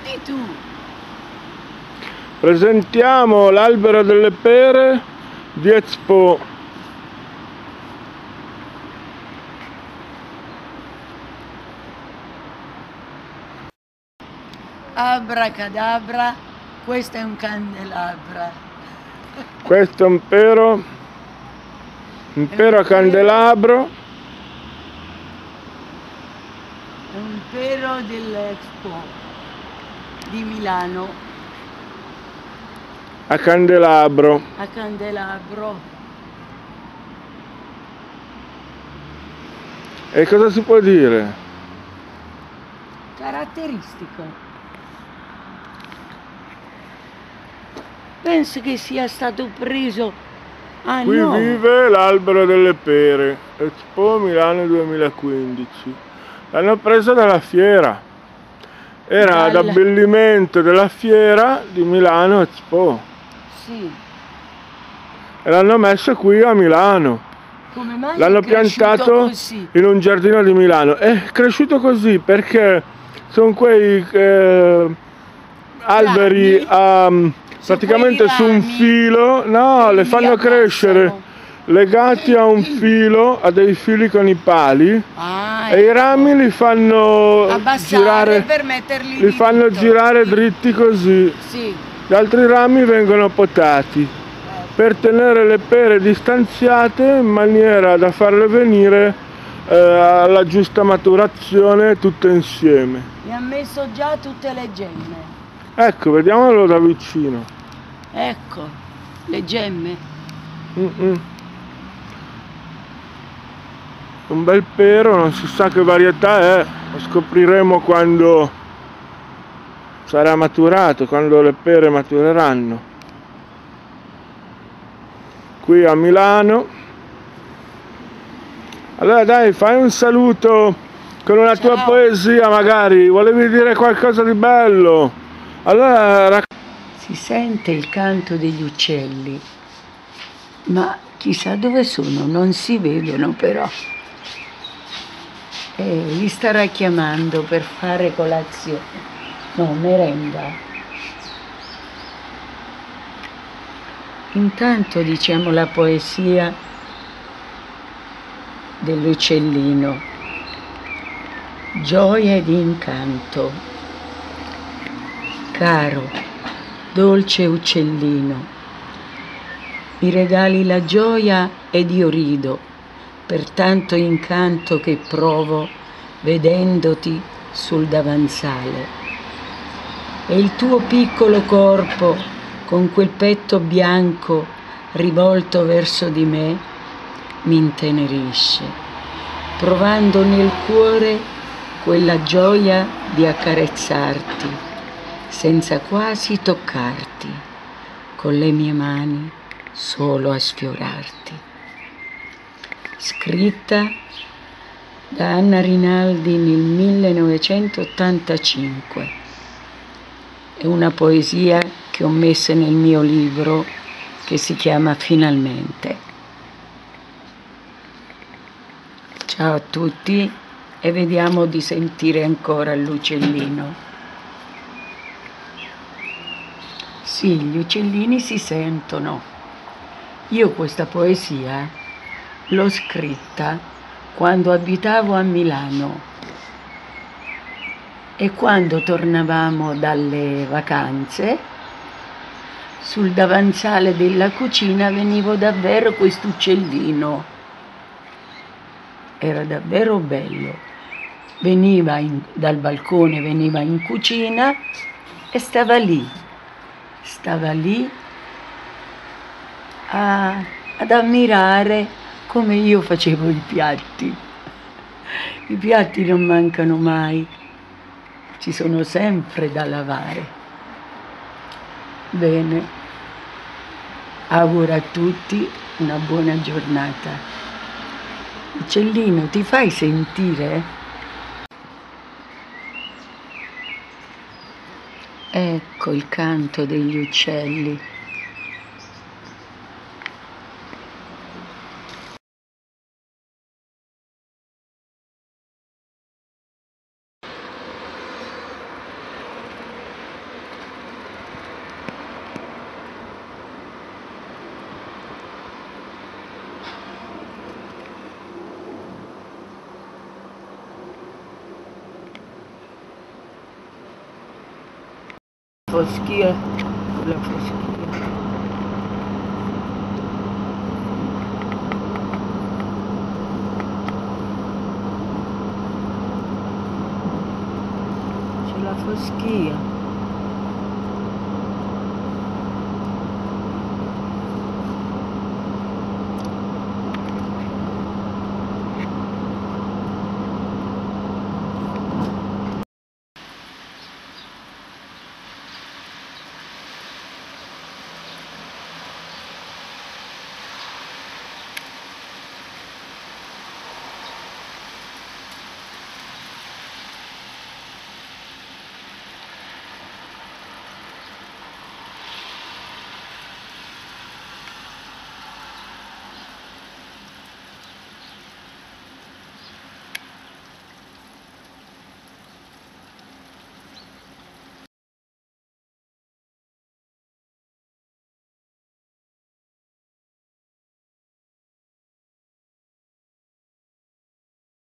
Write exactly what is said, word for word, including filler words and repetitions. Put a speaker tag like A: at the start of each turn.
A: Di tu.
B: Presentiamo l'albero delle pere di Expo.
A: Abracadabra, questo è un candelabra.
B: Questo è un pero, un pero a candelabro.
A: È un pero dell'Expo di Milano.
B: A candelabro.
A: A candelabro.
B: E cosa si può dire?
A: Caratteristico. Penso che sia stato preso. Ah,
B: Qui
A: no.
B: vive l'albero delle pere, Expo Milano duemilaquindici. L'hanno preso dalla fiera. Era
A: Dal...
B: d'abbellimento della fiera di Milano Expo.
A: Sì.
B: E l'hanno messo qui a Milano.
A: Come mai
B: L'hanno
A: è cresciuto
B: piantato
A: così?
B: in un giardino di Milano. È cresciuto così perché sono quei eh, alberi um, praticamente su un filo, no, le fanno crescere legati a un filo, a dei fili con i pali,
A: ah,
B: e ecco. I rami li fanno
A: abbassare
B: girare,
A: per metterli
B: li fanno
A: dritto.
B: girare dritti così.
A: Sì.
B: Gli altri rami vengono potati per tenere le pere distanziate in maniera da farle venire eh, alla giusta maturazione tutte insieme.
A: Mi ha messo già tutte le gemme.
B: Ecco, vediamolo da vicino.
A: Ecco, le gemme.
B: Mm-mm. Un bel pero, non si sa che varietà è, lo scopriremo quando sarà maturato, quando le pere matureranno. Qui a Milano. Allora dai, fai un saluto con una
A: Ciao.
B: tua poesia magari, volevi dire qualcosa di bello. Allora
A: si sente il canto degli uccelli, ma chissà dove sono, non si vedono però. E li starà chiamando per fare colazione, no, merenda. Intanto diciamo la poesia dell'uccellino. Gioia ed incanto. Caro, dolce uccellino, mi regali la gioia ed io rido per tanto incanto che provo vedendoti sul davanzale. E il tuo piccolo corpo con quel petto bianco rivolto verso di me mi intenerisce, provando nel cuore quella gioia di accarezzarti senza quasi toccarti, con le mie mani solo a sfiorarti. Scritta da Anna Rinaldi nel millenovecentottantacinque. È una poesia che ho messo nel mio libro che si chiama Finalmente. Ciao a tutti e vediamo di sentire ancora l'uccellino. Sì, gli uccellini si sentono. Io questa poesia l'ho scritta quando abitavo a Milano e quando tornavamo dalle vacanze, sul davanzale della cucina venivo davvero questo uccellino. Era davvero bello. Veniva in, dal balcone, veniva in cucina e stava lì. Stava lì a, ad ammirare come io facevo i piatti. I piatti non mancano mai, ci sono sempre da lavare. Bene, auguro a tutti una buona giornata. Uccellino, ti fai sentire? Ecco il canto degli uccelli. foschia, la foschia. C'è la foschia.